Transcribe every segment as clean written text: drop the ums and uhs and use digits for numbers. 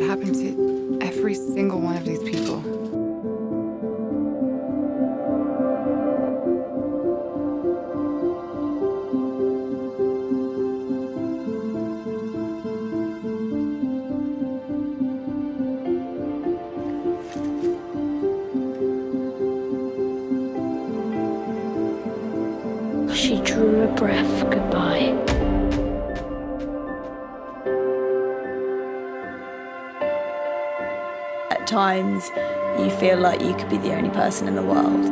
happened to every single one of these people. She drew a breath goodbye. At times, you feel like you could be the only person in the world.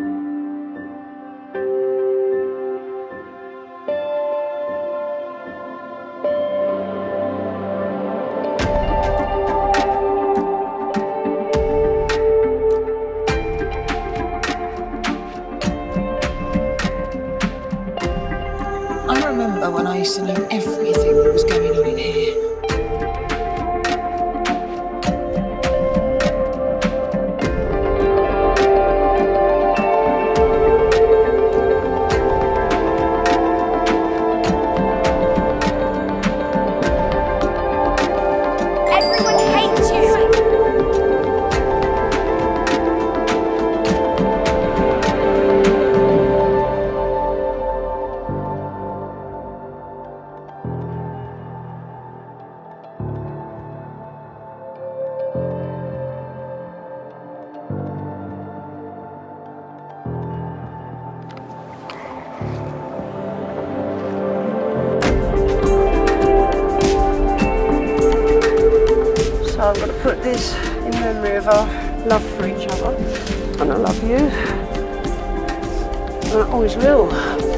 I remember when I used to know everything that was going on in here. So I'm going to put this in memory of our love for each other. And I love you. And I always will.